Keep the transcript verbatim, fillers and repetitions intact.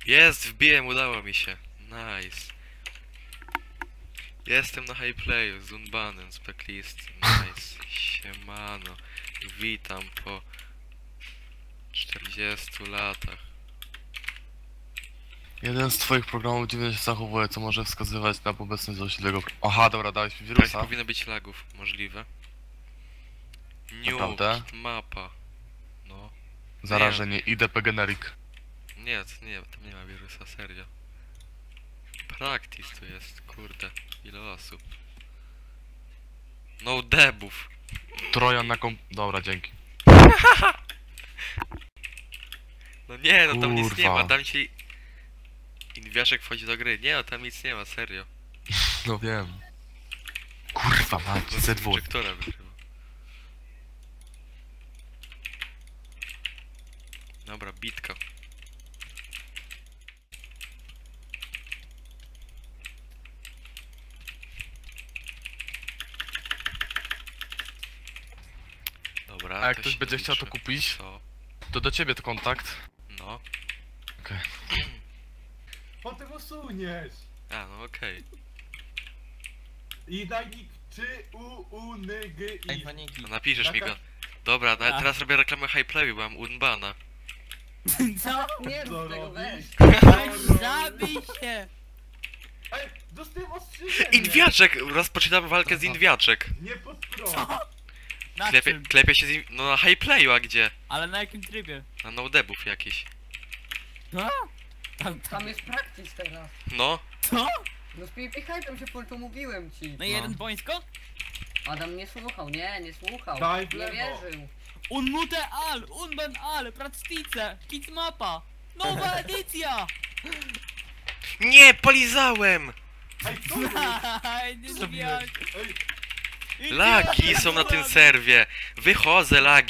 Jest, wbiłem, udało mi się. Nice. Jestem na high playu z Unbanem, z backlist. Nice. Siemano. Witam po czterdziestu latach. Jeden z twoich programów dziwnie się zachowuje, co może wskazywać na obecność złośliwego... Aha, dobra, dałeś mi Teraz wirusa. powinno być lagów, możliwe. New Naprawdę? mapa. No. Zarażenie, I D P generic. Nie, to nie, tam nie ma wirusa, serio. Practice tu jest, kurde. Ile osób. No debów. Trojan na kom... Dobra, dzięki. No nie, no tam nic nie Kurwa. ma, tam ci... Inwiaszek wchodzi do gry. Nie, no tam nic nie ma, serio. No wiem. Kurwa mać, Z dwa. Projektora wykrywa. Dobra, bitka. Dobra, A jak to ktoś się będzie chciał to liczy. kupić, Co? to do ciebie to kontakt. No. Okej. Potem usuniesz! A, no okej. I daj nick czy u u n g i. No napiszesz mi Taka- go. Dobra, no, A. teraz robię reklamę Highplayu, bo mam Unbana. Co? Nie Co rób tego, robisz? weź. Weź, zabij się! Ej, dostałem ostrzeżenie! Inwiaczek! Rozpoczynamy walkę z Inwiaczek. Nie pod prąd! Na Klepie, czym? klepie się z in... No na Highplayu, a gdzie? Ale na jakim trybie? Na no-debów jakiś. No? Tam, tam. Tam jest practice teraz. No. Co? No z P V P Hype'em się polto mówiłem ci. No i jeden bońsko? Adam nie słuchał, nie, nie słuchał. Daj w Nie lewo. wierzył. Unmute al, unben al, practice, kids mapa. Nowa edycja! Nie, polizałem! Ej, co robisz? Aj, nie Co zrobiłeś? zwijaj. Ej, Lagi są na tym serwie. Wychodzę, lagi.